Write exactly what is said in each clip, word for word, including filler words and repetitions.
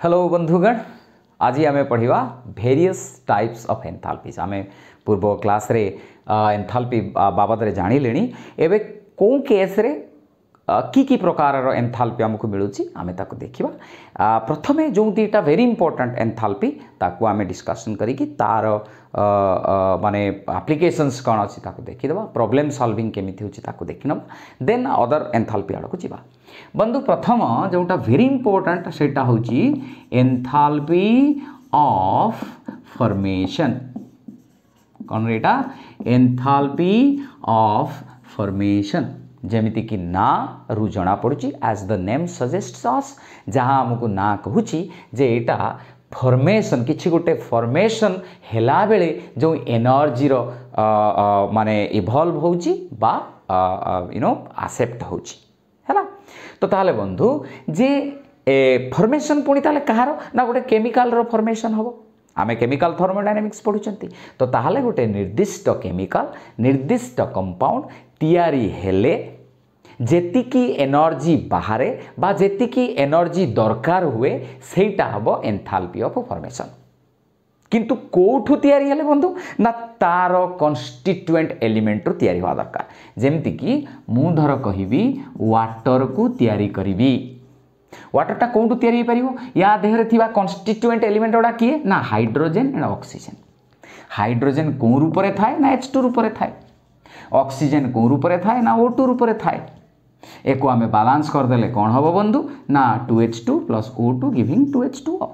Hello बंधुगण, आज आम पढ़ा वेरियस टाइप्स ऑफ एंथाल्पीज। आम पूर्व क्लास रे एंथाल्पी बाबद रे जानी लेनी। एबे को केस रे की की प्रकार एंथाल्पी आमको मिलूची आमे ताको देखिबा। प्रथमे जो दुईटा वेरी इंपोर्टेंट एंथाल्पी ताको आमे डिस्कशन करी कि तार माने एप्लीकेशंस कौन अच्छी ताको देखीदबा, प्रॉब्लम सॉल्विंग केमिति होची ताको देखिनबा, देन अदर एंथाल्पी आड़को जीवा। बंधु प्रथम जोटा वेरी इंपोर्टेंट सेटा होची एंथाल्पी ऑफ फॉर्मेशन। कौन रेटा? Enthalpy of formation. जेमिति कि ना रु जना पड़ुची as the name suggests us, जहाँ आमको ना कहूची जे एटा फॉर्मेशन किछि गोटे फॉर्मेशन हेला बेले जो एनर्जी रो माने इवॉल्व होची बा यू नो एक्सेप्ट होची हैला। तो ताले बंधु जे फॉर्मेशन पुणी ताले कहार ना गोटे केमिकल रो फॉर्मेशन हबो। आमे केमिकल थर्मोडायनामिक्स पढ़ुचंती। तो ताहले गोटे निर्दिष्ट केमिकल निर्दिष्ट कंपाउंड तैयारी हेले जेतिकी एनर्जी बाहरे बा जेतिकी एनर्जी दरकार हुए सेटा हबो एंथाल्पी ऑफ फॉर्मेशन। किंतु कोठु तैयारी हेले बंधु ना तार कन्स्टिट्यूएंट एलिमेंट रु तैयारी हुआ दरकार। जेमति कि मु धर कहिबी वाटर को तैयारी करिबी, वाटरटा कोठु तैयारी परिबो? या देहरे थिबा कन्स्टिट्यूएंट एलिमेंट ओडा किए ना हाइड्रोजन एंड ऑक्सीजन। हाइड्रोजन को रूप रे थाए ना एच टू रूप रे थाए, ऑक्सीजन को रूप रे थाए ना ओ टू रूप रे थाए। एको आमे बैलेंस कर देले कौन हबो बंधु ना two H two plus O two giving two H two O.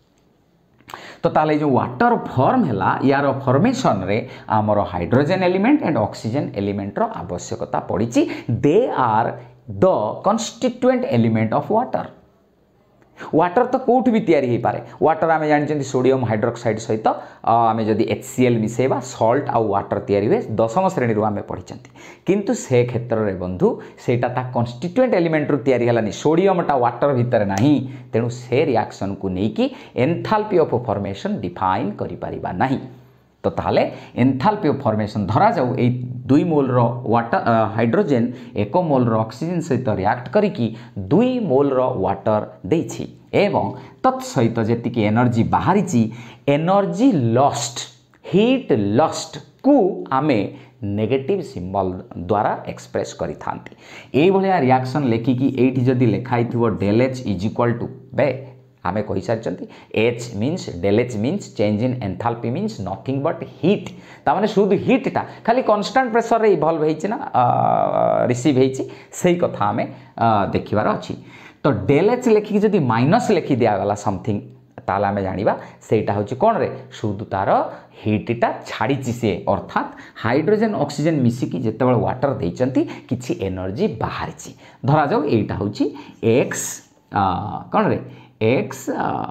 तो ताले जो वाटर फॉर्म हैला यार फॉर्मेशन रे आमर hydrogen element and oxygen element रो आवश्यकता पड़ीची। They are the constituent element of water. Water तो कौट भी तैयारी हो पारे। वाटर आम जानी सोडियम हाइड्रोक्साइड सहित आम जदि एच सी एल मिसेबा सॉल्ट आउ वाटर तैयारी हुए दशम श्रेणी रू आम पढ़ी। किंतु से क्षेत्र में बंधु सेटा ता कन्स्टिट्यूएंट एलिमेंट रू तैयारी हलानी, सोडियमटा वाटर भितर नाही। तेणु से रिएक्शन को लेकिन एंथाल्पी ऑफ फॉर्मेशन डिफाइन करि परिबा नाही। तो ताहले एंथाल्पी ऑफ फॉर्मेशन धरा जाऊ ए दुई मोल रो वाटर हाइड्रोजन एक मोल रो ऑक्सीजन सहित रिएक्ट करिकी दुई मोल रो वाटर देछि एवं तत्सहित जेतिकी एनर्जी बाहरी एनर्जी लॉस्ट हीट लॉस्ट को आमे नेगेटिव सिंबल द्वारा एक्सप्रेस करि थांती। ए भलिया रिएक्शन लेखिकी एठी जदि लेखाई थिवो del H is equal to बे आमे कहि सारचंती H means del H means change in enthalpy means nothing but heat. तामाने शुद्ध हीटटा खाली कांस्टेंट प्रेशर रे इवॉल्व हेछि ना रिसीव हेछि सेही कथा आमे देखिबार अछि। तो डेल एच लेखिकी जदि माइनस लेखि दिया गला समथिंग ताला आमे जानिबा सेटा होछि कोन रे शुद्ध तार हीटटा छाड़ीछि से, अर्थात हाइड्रोजन ऑक्सीजन मिसिकी जेतेबेल वाटर देइचंती किछि एनर्जी बाहरिछि। धरा जाऊ एटा होछि x कोन रे एक्स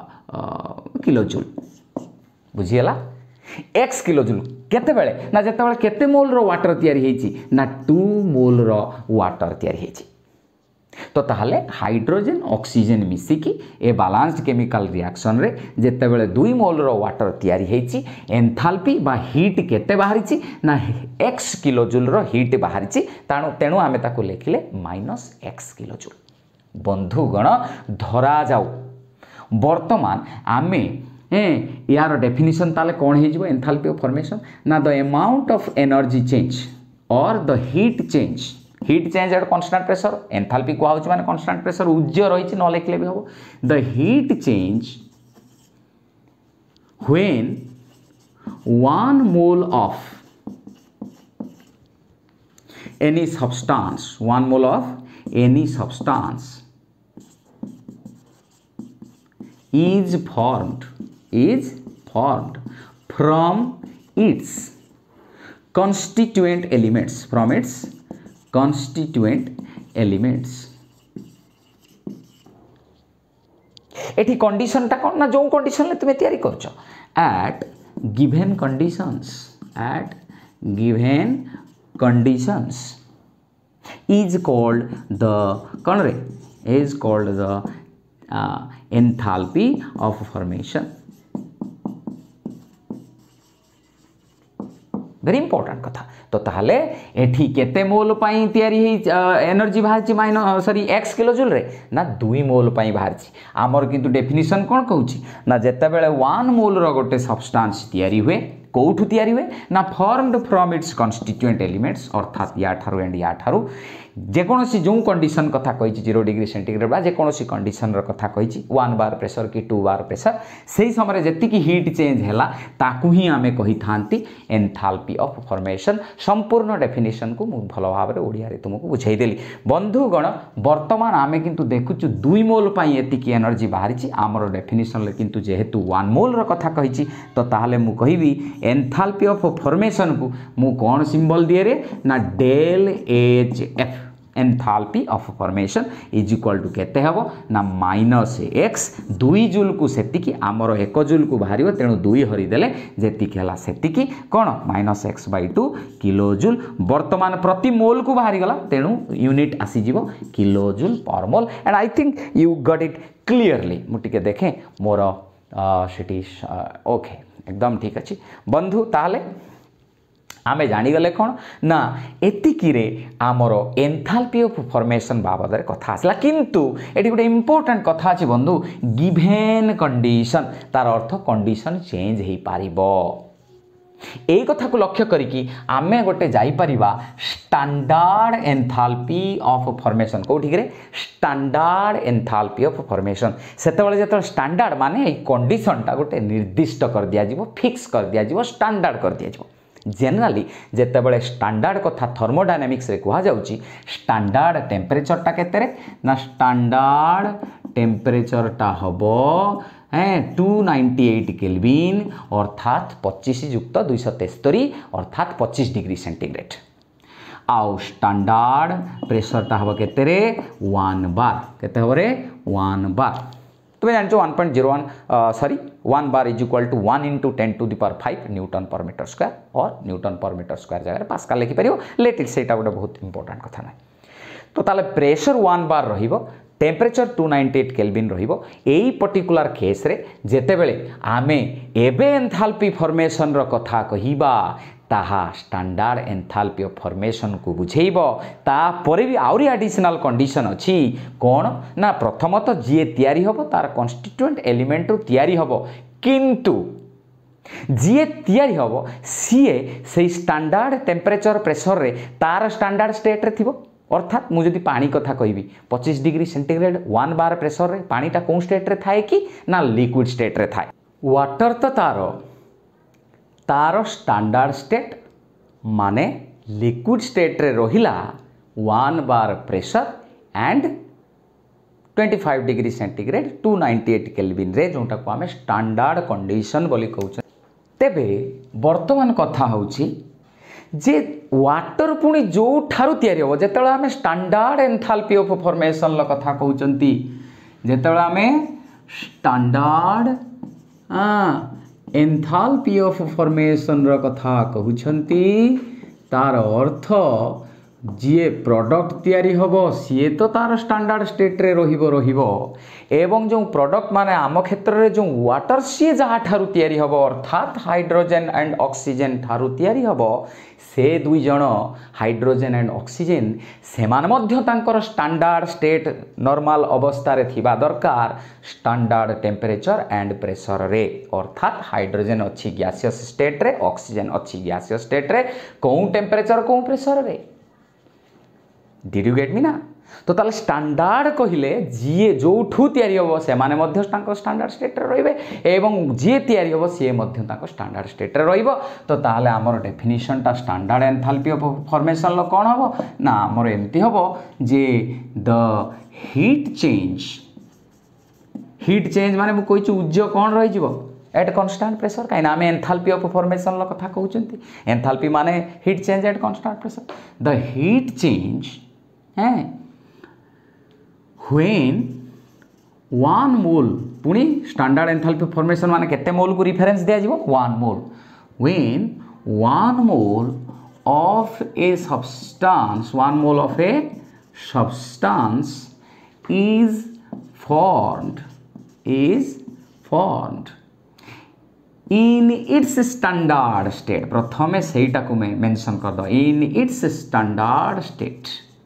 किलो जूल बुझीगला। एक्स किलो जूल केते बेले ना जेते बेले केते मोल रो वाटर तैयारी हेछि ना टू मोल रो वाटर तैयारी हेछि। तो ताहले हाइड्रोजन ऑक्सीजन मिसिकी ए बैलेंस्ड केमिकल रिएक्शन रे जेते बेले दुई मोल रो वाटर तैयारी हेछि एंथाल्पी बा हीट केते बाहरिछि ना x किलो जूल रो हीट बाहरिछि। ताणु तेणु आमे ताको लेखिले माइनस एक्स किलो जूल। बंधुगण धरा जाऊ वर्तमान आमे यार डेफिनिशन ताले कौन हो एंथाल्पी ऑफ फॉर्मेशन ना the amount of energy change or the heat change. Heat change at constant pressure, enthalpy को आउच माने कांस्टेंट प्रेशर उज्ज रही न लिखले भी हम। The heat change when one mole of any substance one mole of any substance is formed is formed from its constituent elements from its constituent elements। एठी कंडीशन ता कोन ना जो कंडीशन ले तुमे तैयारी करछो at given conditions at given conditions is called the कोन रे is called the uh, enthalpy of formation। Very important कथा। तो ताहले एठी केते मोल पाई तयारी एनर्जी बाहर minus sorry X kilo joule रे ना दुई मोल पाई बाहर आमर किंतु डेफिनिशन कौन कहूँ ना जेते बेले वन मोल रो गोटे सब्सटेंस तयारी हुए कौठू तयारी हुए ना formed from its constituent elements अर्थात या ठारू एंड या ठारू जेकोसी जो कंडीशन कथा कही जीरो डिग्री सेंटीग्रेड बा जेकोसी कंडीशन कथा कही वन बार प्रेशर कि टू बार प्रेशर से समय जी हीट चेंज है ताकू ही आम कही था एंथैल्पी ऑफ फॉर्मेशन। संपूर्ण डेफिनेशन को मुझे भल भाव में ओडिया तुमको बुझेदेली बंधुगण। बर्तमान आम किंतु देखुचु दुई मोल पाई एतिकी एनर्जी बाहरी आमर डेफिनेशन किंतु जेहेतु वन मोल रो कथा कही तो ताहले मु कहिबी एंथैल्पी ऑफ फॉर्मेशन को मु कौन सिंबल दिए रे ना del H F enthalpy of formation is equal to केते हबो ना माइनस एक्स दुई जूल को सेतिकी आमर एक जूल को बाहर तेणु दुई हरी देले जेतिकी हला सेतिकी कौन minus X by two kilo joule बर्तमान प्रति मोल को बाहरी गला तेणु unit आसीजिवो kilo joule per mole and I think you got it clearly मुझे देखें मोर सेटी ओके एकदम ठीक अच्छे बंधु। ताहले आमे जानीगले कौन ना एतिकी रे आमर एंथैल्पी ऑफ फॉर्मेशन बाबद कथा आसला किंतु एटी गोटे इंपोर्टेंट कथा अछि बंधु गिवेन कंडीशन तार अर्थ कंडीशन चेंज हो पारिबो एई कथा को लक्ष्य करिकी आमे गोटे जाई परिबा स्टैंडर्ड एंथैल्पी ऑफ फॉर्मेशन कोठी रे स्टैंडर्ड एंथैल्पी ऑफ फॉर्मेशन सेते बेले जेतो स्टैंडर्ड माने एई कंडीशन टा गोटे निर्दिष्ट कर दिया जिवो फिक्स कर दिया जिवो स्टैंडर्ड कर दिया जिवो। जेनराली जेते बेले स्टैंडर्ड कथा थर्मोडायनामिक्स रे कहा जाउची स्टैंडर्ड टेम्परेचर टा केते रे ना स्टैंडर्ड टेम्परेचर टा हबो हैं टू नाइंटी एट केल्विन अर्थात पच्चीस युक्त दुईश तेस्तरी अर्थात पच्चीस डिग्री सेंटीग्रेड आउ स्टैंडर्ड प्रेशर टा हबो केते रे वन बार केते हबो रे वन बार तुम्हें जानছো one point zero one sorry one bar is equal to one into ten to the power five newton per metre square or newton per metre square जगह पास्कल लिखिपर लेट इट सेटा गोटे बहुत important कथा ना। तो ताले प्रेशर वन बार रहिबो temperature two ninety eight kelvin रहिबो एई पर्टिकुलर केस रे जेते बेले आमे एबे एंथैल्पी फॉर्मेशन रो कथा कहिबा ताहा स्टैंडर्ड एंथैल्पी ऑफ फॉर्मेशन को बुझेइबो तापरे भी आउरी एडिशनल कंडीशन अछि कोन ना प्रथमत जी तयारी हबो तार कॉन्स्टिट्यूएंट एलिमेंट रु तयारी हबो किंतु जी तयारी हबो सीए से स्टैंडर्ड टेम्परेचर प्रेशर रे तार स्टैंडर्ड स्टेट रे थिबो अर्थात मुझे जदि पानी कथा कहबी पच्चीस degree centigrade one bar pressure रे पानीटा कौन स्टेट रे थाए कि ना लिक्विड स्टेट रे थाए वाटर तो तार तार स्टैंडर्ड स्टेट माने लिक्विड स्टेट रे रहिला one bar pressure and twenty five degree centigrade two ninety eight kelvin रे जोटा को आमे स्टैंडर्ड कंडीशन बोली कहउछ। तेबे वर्तमान कथा होउची जे वाटर पुणी जो ठारू तयारी हो जेतेबेले आमे स्टैंडर्ड एंथैल्पी ऑफ फॉर्मेशन ल कथा कहउचंती जेतेबेले आमे स्टैंडर्ड आ एंथैल्पी ऑफ फॉर्मेशन र कथा कहउछंती तार अर्थ जी प्रोडक्ट तयारी हबो सी तो तार स्टैंडर्ड स्टेट रे रहिबो रहिबो एवं जो प्रोडक्ट माने आम क्षेत्र रे जो वाटर सी जहाँ ठारू तयारी हबो अर्थात हाइड्रोजन एंड ऑक्सीजन ठारू तयारी हबो से दुई जण हाइड्रोजन एंड ऑक्सीजन सेमान मध्य तांकर स्टैंडर्ड स्टेट नॉर्मल अवस्था रे थिबा दरकार स्टैंडर्ड टेम्परेचर एंड प्रेशर रे अर्थात हाइड्रोजन अच्छी गैसियस स्टेट रे ऑक्सीजन अच्छी गैसियस स्टेट रे कोन टेम्परेचर कोन प्रेशर रे डिड यू गेट मी ना। तो ताले स्टैंडर्ड कहले जी जो ठू तयारी हबो से माने मध्य तांको स्टैंडर्ड स्टेट रे रहिबे एवं जी तयारी हबो से मध्य तांको स्टैंडर्ड स्टेट रे रहिबो। तो ताले हमर डेफिनेशन टा स्टैंडर्ड एंथैल्पी ऑफ फॉर्मेशन लो कोन हबो ना हमर एम्ति हबो जे the heat change heat change माने मु कहिछु उज्ज कोन रहि जिवो एट कांस्टेंट प्रेशर कहीं आम एंथैल्पी ऑफ फॉर्मेशन लो कथा कहउचंती एंथैल्पी माने heat change at constant pressure the heat change है व्हेन वन मोल पुणी स्टैंडर्ड एंथैल्पी फॉर्मेशन माने केते मोल को रिफरेंस दिया जिवो one mole when one mole of a substance one mole of a substance is formed is formed in its standard state प्रथमे सेटा को मैं मेंशन कर दो in its standard state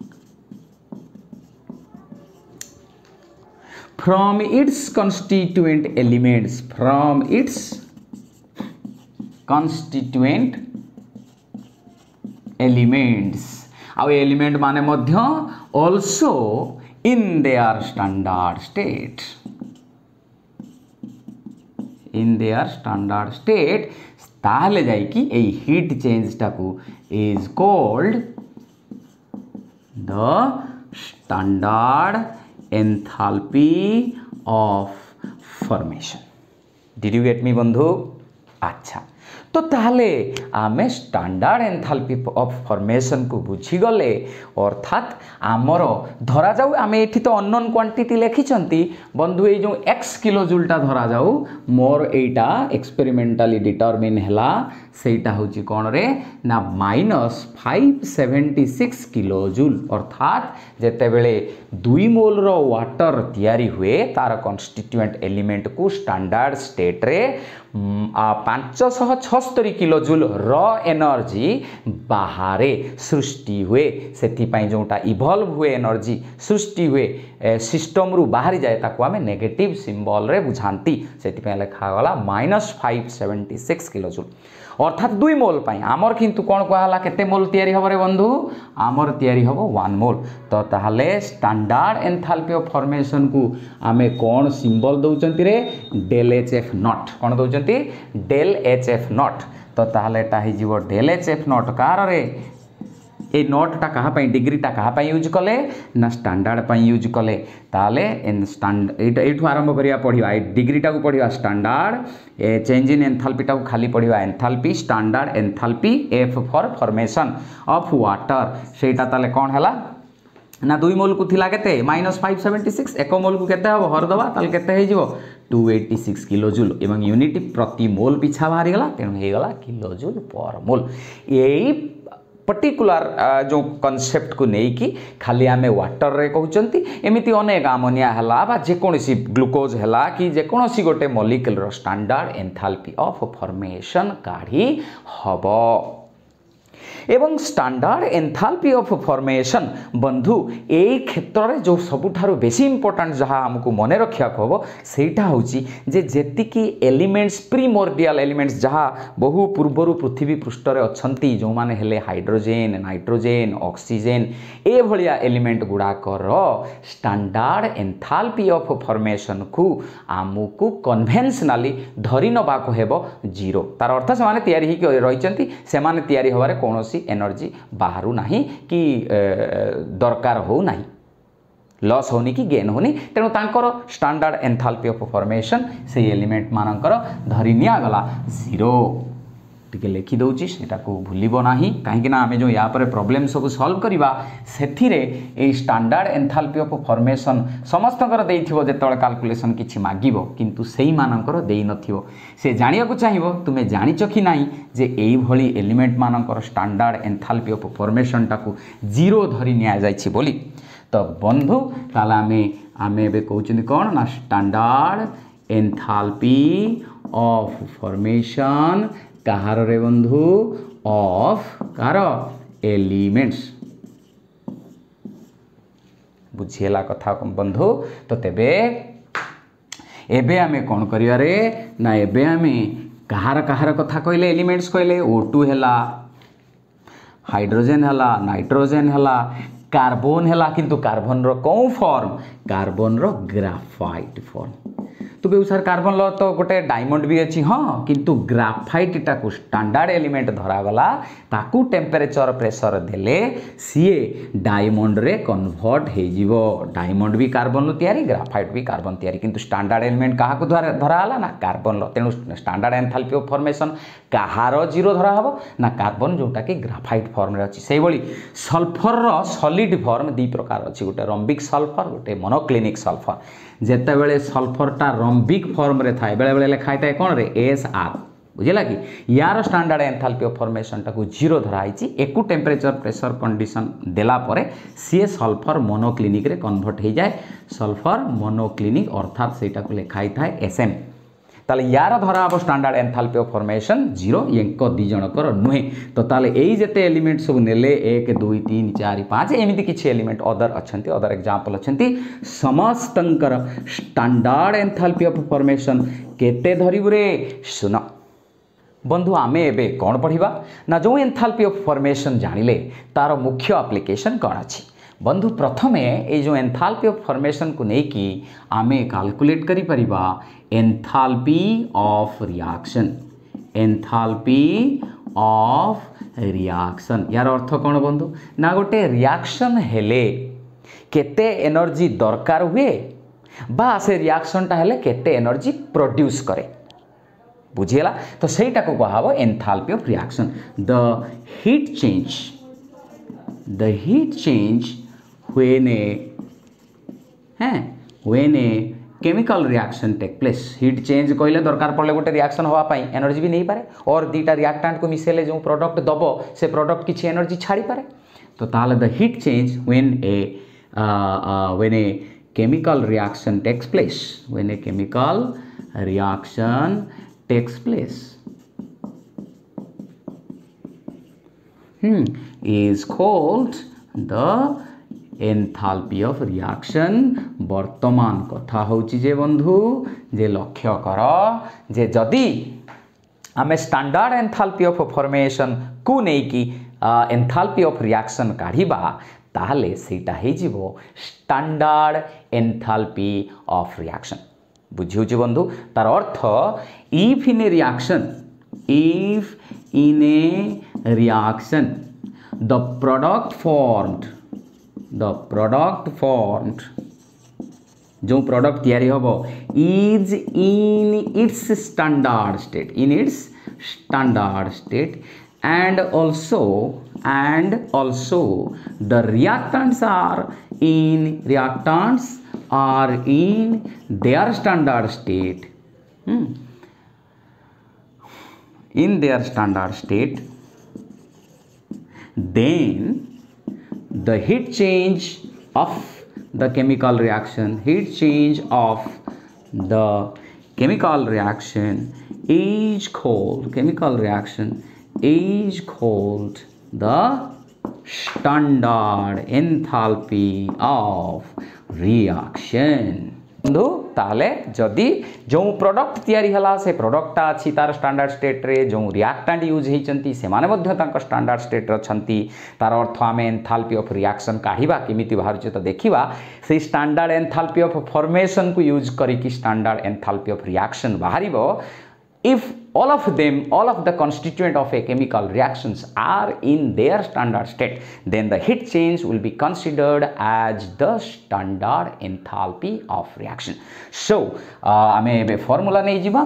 from its constituent elements from its constituent elements आउ element माने मध्य also in their standard state in their standard state ताहले जाई कि ए हीट चेंज टाकू is called the standard enthalpy of formation. Did you get me बंधु? अच्छा तो ताहले आमे स्टैंडर्ड एंथैल्पी ऑफ फॉर्मेशन को बुझीगले अर्थात आमर धरा जाऊ आमे एठी तो अननोन क्वांटिटी लिखिछंती बंधु ए जो x किलो जूलटा धरा जाऊ मोर एटा एक्सपेरिमेंटली डिटरमिन हैला सेटा होची कोन रे ना minus five seventy six kilo joule अर्थात जेते बेले दुई मोल रो वाटर तैयारी हुए तार कॉन्स्टिट्यूएंट एलिमेंट को स्टैंडर्ड स्टेट रे पाँच सौ छस्तरी किलो जूल र एनर्जी बाहरे सृष्टि हुए से जोटा इवॉल्व हुए एनर्जी सृष्टि हुए सिस्टम रु बाहरी जाए ताको आमे नेगेटिव सिंबल रे बुझांती से लिखागला minus five seventy six kilo joule अर्थात दुई मोल पाई आमर किंतु कौन कहला केते मोल तैयारी हबो रे बंधु आमर तैयारी हबो वन मोल तो ताहले स्टैंडर्ड एंथैल्पी ऑफ फॉर्मेशन को आमे कौन सिंबल दउचंती रे डेल एच एफ नॉट कौन दउचंती डेल एच एफ नॉट तो ताहले एटा हि जीवो डेल एच एफ नॉट कार रे ए नोटटा कहा पाई डिग्रीटा कहा पाई यूज कले ना स्टैंडर्ड पाई यूज कले ताले इन स्टैंड एठू आरंभ करिया पढ़िया ए डिग्रीटा को पढ़िया स्टैंडर्ड ए चेंज इन एंथैल्पीटा को खाली पढ़िया enthalpy standard enthalpy F for formation of water सेटा ताले कोन हला ना दुई मोल को थिला केते माइनस फाइव सेवेंटी सिक्स एक मोल को केते हबो हर दबा ताले केते हे जीवो two eighty six kilo joule एवं यूनिट प्रति मोल पिछा बाहरी गला तेनु हे गला किलो जूल पर मोल एई पर्टिकुलर जो कॉन्सेप्ट को नहीं कि खाली आमे वाटर रे कहउचंती एमिति अनेक अमोनिया हला बा जेकोनसी ग्लूकोज हला कि जेकोनसी गोटे मॉलिक्यूल रो स्टैंडर्ड एंथैल्पी ऑफ फॉर्मेशन काढ़ी हबो एवं स्टैंडर्ड एंथैल्पी ऑफ फॉर्मेशन बंधु ए क्षेत्र में जो सबुठारु बेसी इंपोर्टेंट जहाँ हमको मन रखा हम सेटा होची जे जेतिकी एलिमेंट्स प्रीमोर्डियल एलिमेंट्स जहाँ बहु पूर्वर पृथ्वी पृष्ठ रे अछंती जो माने हेले हाइड्रोजेन नाइट्रोजेन ऑक्सीजन ए भलिया एलिमेंट गुड़ाकर स्टैंडर्ड एंथैल्पी ऑफ फॉर्मेशन को आमको कन्वेंशनली धरी नबाको हेबो जीरो तार अर्थ से माने तैयारी ही रहिचंती से माने तैयारी होबारे कौन एनर्जी बाहर नहीं कि दरकार हो नहीं लॉस होनी कि गेन होनी तेणु तांकर स्टैंडर्ड एंथैल्पी ऑफ फॉर्मेशन से एलिमेंट मानकर धरी निया गला जीरो टिके लिखि दउची सेटा को भूलिबो नाही काहे ना आमे जो या पर प्रॉब्लम सब सॉल्व करबा सेथिरे ए स्टैंडर्ड एंथैल्पी ऑफ फॉर्मेशन समस्तकर देइथिबो जेतळे कैलकुलेशन किछि मागिबो किंतु सेही मानकर देइ नथिबो से जानिया को चाहिबो तुमे जानिचो कि नाही जे एई भली एलिमेंट मानकर स्टैंडर्ड एंथैल्पी ऑफ फॉर्मेशन टाकू जीरो धरि निया जाइछि बोली तो बंधु ताला आमे आमे बे कहउछिन कोन ना स्टैंडर्ड एंथैल्पी ऑफ फॉर्मेशन कहार रे बंधु ऑफ कार एलिमेंट्स बुझेला कथा बंधु तो तेबे एबे आमे कोन करिया रे ना एबे आमे कहार कहार कथा कहले एलिमेंट्स कहले ओ टू हैला हाइड्रोजन हैला नाइट्रोजन हैला कार्बन हैला किंतु कार्बन रो कौ फॉर्म कार्बन रो ग्राफाइट फॉर्म तो कहू सर कार्बन लो तो गोटे डायमंड भी अच्छी हाँ किंतु ग्राफाइट टाकू स्टैंडर्ड एलिमेंट धरागला ताकू टेम्परेचर प्रेशर देले सीए डायमंड रे कन्वर्ट हो जीवो डायमंड भी कार्बन लो तैयारी ग्राफाइट भी कार्बन तैयारी किंतु स्टैंडर्ड एलिमेंट क्या को धरागला ना कार्बन लो तेणु स्टैंडर्ड एंथैल्पी ऑफ फॉर्मेशन कहार जीरो धरा हम ना कार्बन जोटा कि ग्राफाइट फॉर्म रे अच्छी से भाई सल्फर रो सॉलिड फॉर्म दी प्रकार अच्छी गोटे रंबिक सल्फर गोटे मोनोक्लिनिक सल्फर जेते बेले सल्फरटा रंबिक फॉर्म रे थाए बेले बेले लिखाई थाए कौन रे एस आर बुझेगा कि यार स्टैंडर्ड एंथैल्पी ऑफ फॉर्मेशन टाकू जीरो धराई एकू टेम्परेचर प्रेशर कंडीशन देला परे सी सल्फर मोनोक्लिनिक रे कन्वर्ट हो जाए सल्फर मोनोक्लिनिक अर्थात सेटा को लिखाई थाए एसएम ताले यार धरा हम standard enthalpy of formation zero येंको दी जनकर नुहे तो ताले एई जेते एलिमेंट सब नेले एक दुई तीन चार पाँच एमिति किछि एलिमेंट अदर अछंती अदर एग्जांपल अछंती समस्तंकर स्टैंडर्ड एंथैल्पी ऑफ फॉर्मेशन केते धरिबु रे सुन बंधु आमे एबे कौन पढ़िबा ना जो एंथैल्पी ऑफ फॉर्मेशन जानिले तार मुख्य एप्लिकेशन कौन अछि बंधु प्रथमे ए जो एंथैल्पी ऑफ फॉर्मेशन को नै कि आमे कैलकुलेट करि परिबा enthalpy of reaction enthalpy of reaction यार अर्थ कौन बंधु ना गोटे रिएक्शन हेले केते एनर्जी दरकार हुए बा से रिएक्शन टा हेले केते एनर्जी प्रोड्यूस करे बुझीगला तो सहीटा को कहा enthalpy of reaction the heat change the heat change when a uh when a chemical reaction take place heat change कहले दरकार पड़े गोटे रिएक्शन होगा पाई एनर्जी भी नहीं पारे और दीटा रिएक्टेंट को मिसेले जो प्रोडक्ट दबो से प्रोडक्ट किसी एनर्जी छाड़ी पारे तो ताले the heat change when a when a chemical reaction takes place when a chemical reaction takes place hmm, is called the enthalpy of reaction वर्तमान कथा होची जे बंधु जे लक्ष्य कर जे जदि आमे स्टैंडर्ड एंथैल्पी ऑफ फॉर्मेशन को नै कि एंथैल्पी ऑफ रिएक्शन काढिबा ताहले सेटा हे जीवो स्टैंडर्ड एंथैल्पी ऑफ रिएक्शन बुझियो जे बंधु तार अर्थ if in a reaction if in a reaction the product formed the product formed जो प्रोडक्ट तैयारी होबो is in its standard state in its standard state and also and also the reactants are in reactants are in their standard state hmm. in their standard state then the heat change of the chemical reaction heat change of the chemical reaction is called chemical reaction is called the standard enthalpy of reaction बंधु ताले जदि जो product तैयारी हला से product अच्छी तार standard state रे जो रिएक्टेंट यूज होती से माने मध्य तांको स्टैंडर्ड स्टेट रछंती तार अर्थ आमे एंथैल्पी ऑफ रिएक्शन काढिबा केमिति बाहरछ तो देखिबा से स्टैंडर्ड एंथैल्पी ऑफ फॉर्मेशन को यूज करी कि स्टैंडर्ड एंथैल्पी ऑफ रिएक्शन बाहरिबो if all of them all of the constituent of a chemical reactions are in their standard state then the heat change will be considered as the standard enthalpy of reaction so ame ebe formula nei jiba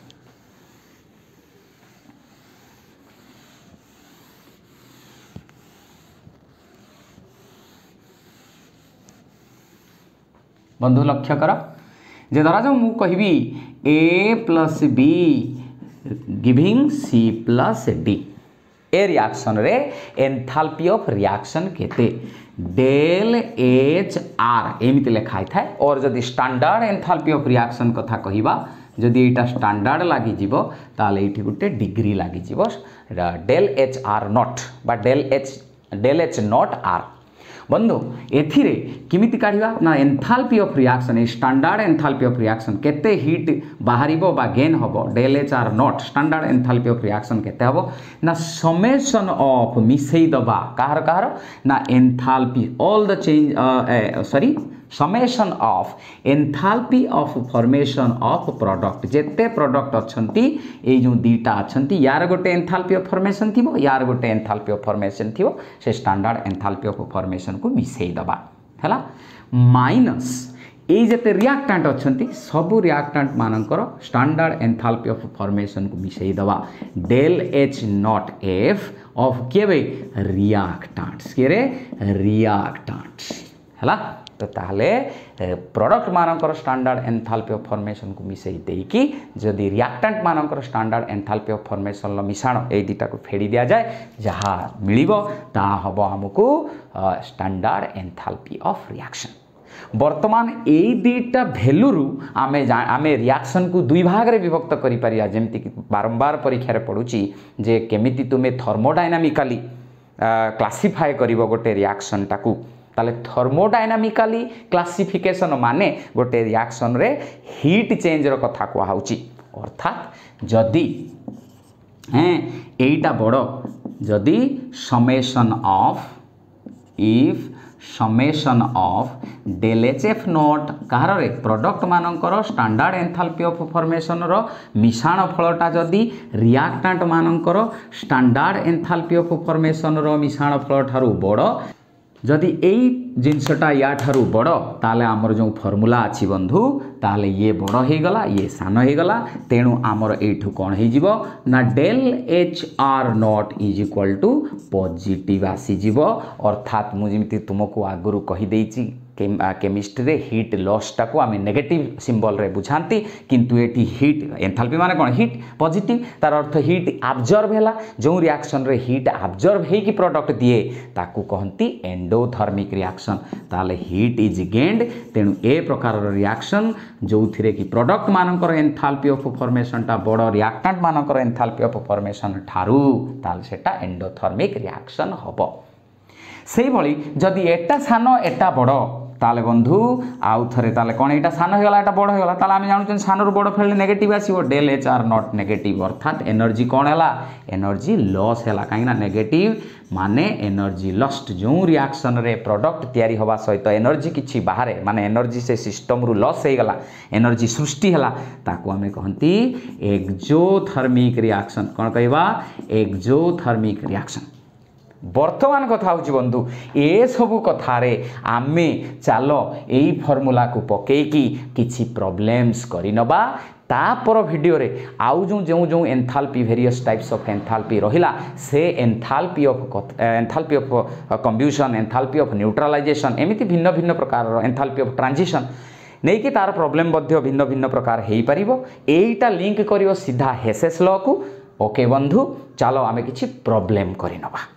बंधु लक्ष्य कर जे धरा जो मु कहबी A plus B giving C plus D ए रिएक्शन रे एंथैल्पी ऑफ रिएक्शन केते डेल एच आर एमिति लिखाई थाए और जदि स्टैंडर्ड एंथैल्पी ऑफ रिएक्शन कथा कहिबा जदि एटा स्टैंडर्ड लागि जीवो ताले एठी गुटे डिग्री लागि जीवो डेल एच आर नॉट बा del H del H not R बंधु एथिरे किमिति काढिबा ना enthalpy of reaction standard enthalpy of reaction केते हीट बाहरिबो बा गेन होबो del H R not standard enthalpy of reaction केते होबो ना समेशन ऑफ मिसेई दबा काहर काहर ना enthalpy all the change sorry summation of enthalpy of formation of product जेते प्रोडक्ट अछंती ए जो दीटा अछंती यार गोटे एंथैल्पी ऑफ फॉर्मेशन थिबो यार गोटे एंथैल्पी ऑफ फॉर्मेशन थिबो से स्टैंडर्ड एंथैल्पी ऑफ फॉर्मेशन को मिसेई दबा हैला माइनस ए जेते रिएक्टेंट अछंती सब रिएक्टेंट मानकर स्टैंडर्ड एंथैल्पी ऑफ फॉर्मेशन को मिसेई दबा del H not F of केबे रिएक्टेंट्स केरे रिएक्टेंट्स हैला तो ताहले प्रोडक्ट मानकर स्टैंडर्ड एंथैल्पी ऑफ फॉर्मेशन को मिसेई देकी जदि रिएक्टेंट मानकर स्टैंडर्ड एंथैल्पी ऑफ फॉर्मेशन लो मिसाण ए दिटा को फेडी दिया जाए जहाँ मिलिबो ता हबो हमकु स्टैंडर्ड एंथैल्पी ऑफ रिएक्शन बर्तमान यही दुईटा भैल्यू आमे आमे रिएक्शन को दुई भाग रे विभक्त करि परिया जेमति कि बारंबार परीक्षा रे पढुची जे केमिति तुमे थर्मोडायनामिकली क्लासिफाई करिवो गोटे रिएक्शन टाकू ताले थर्मोडायनामिकली क्लासिफिकेशन माने गोटे रिएक्शन रे हीट चेंज रो कथा को हाउची अर्थात जदि हैं एटा बड़ो जदि summation of if summation of del H F not कहार रे प्रोडक्ट मानकर स्टैंडर्ड एंथैल्पी ऑफ फॉर्मेशन रो मिश्रण फलटा जदि रिएक्टेंट मानकर स्टैंडर्ड एंथैल्पी ऑफ फॉर्मेशन रो मिश्रण फल ठारू बड़ जदि एई जिनसटा या ठारू बड़ ताले आमर जो फॉर्मूला अछि बंधु ताले ये बड़ हे गला ये सान हे गला तेणु आमर एठू कोन हे जीवो ना del H R not is equal to positive आसी जीवो अर्थात मु जेमिति तुमको आगुरु कहि देइची केमिस्ट्री रे हीट लॉस टाको आमे नेगेटिव सिंबल रे बुझांती किंतु एटी हीट एंथैल्पी माने कोन हीट पॉजिटिव तार अर्थ हीट एब्जॉर्ब हैला जो रिएक्शन रे हीट एब्जॉर्ब हे की प्रोडक्ट दिए ताकू कहंती एंडोथर्मिक रिएक्शन ताले हीट इज गेन्ड तेणु ए प्रकार रिएक्शन जो थिरे की प्रोडक्ट मानकर एंथैल्पी ऑफ फॉर्मेशन टा बड़ रिएक्टेंट मानकर एंथैल्पी ऑफ फॉर्मेशन ठारू ताल सेटा एंडोथर्मिक रिएक्शन हबो सेही भली जदि एटा सान एटा बड़ ताले बंधु आउ थरे ताले कोन एटा सान हो गला एटा बड़ हो गला ताले हम जानू छन सान रु बड़ फेले नेगेटिव आसीबो del H R not negative अर्थात एनर्जी कोन हैला एनर्जी लॉस हैला काईना नेगेटिव माने एनर्जी लॉस्ट जो रिएक्शन रे प्रोडक्ट तयारी होबा सहित एनर्जी किछि बाहरे माने एनर्जी से सिस्टम रु लॉस हे गला एनर्जी सृष्टि हैला ताको हमें कहंती एक्सोथर्मिक रिएक्शन कोन कहबा एक्सोथर्मिक रिएक्शन बर्तमान कथा हूँ बंधु ए सबू कथारे आमे चलो यही फॉर्मूला को पकेकी किछि प्रॉब्लम्स करि नबा तापर वीडियो रे आउ जो जो जो enthalpy various types of enthalpy रहिला से enthalpy of enthalpy of combustion enthalpy of neutralisation एमिति भिन्न भिन्न प्रकार एंथैल्पी ऑफ ट्रांजिशन नहीं कि तार प्रॉब्लम मध्य भिन्न भिन्न प्रकार हेई परिबो एटा लिंक करियो सीधा हेसेस लॉ को ओके बंधु चलो आमे किछि प्रॉब्लम करि नबा।